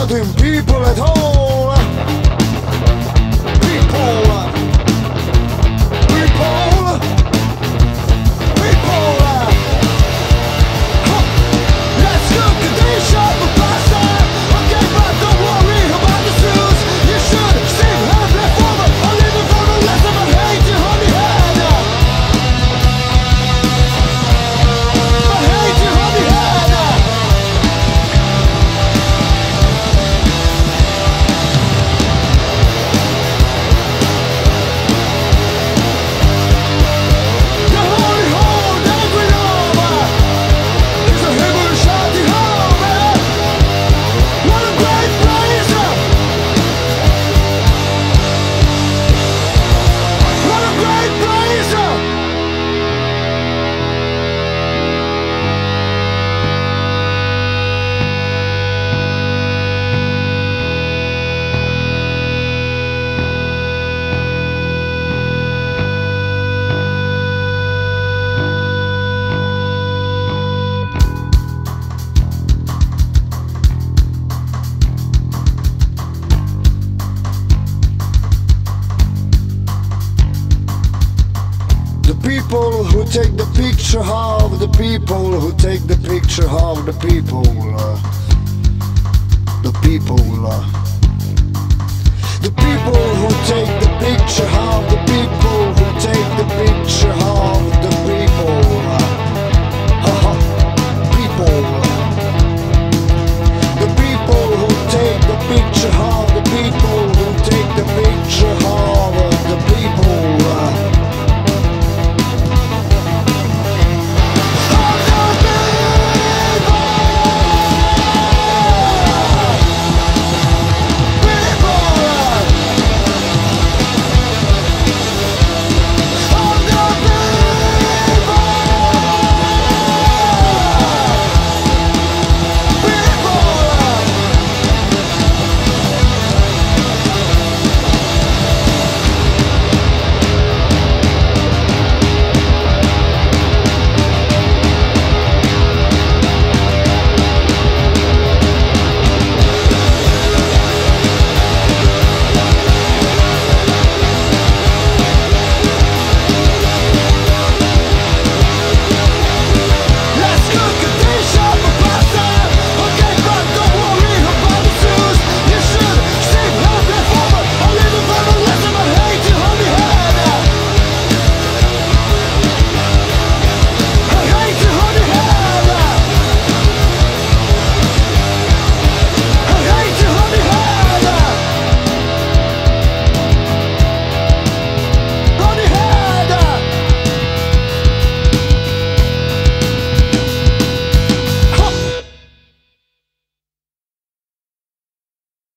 hurting people at all. People, people, people. Let's look at this shop of pasta. Okay, but don't worry about the shoes. You should still have left over a little for the rest of my hate you, honey head. I hate you, honey head. The holy hole that we love is a heaven shot in home. What a great place! What a great place! The people who take the picture of the people who take the picture of the people. The people. The people who take the picture of the people who take the picture.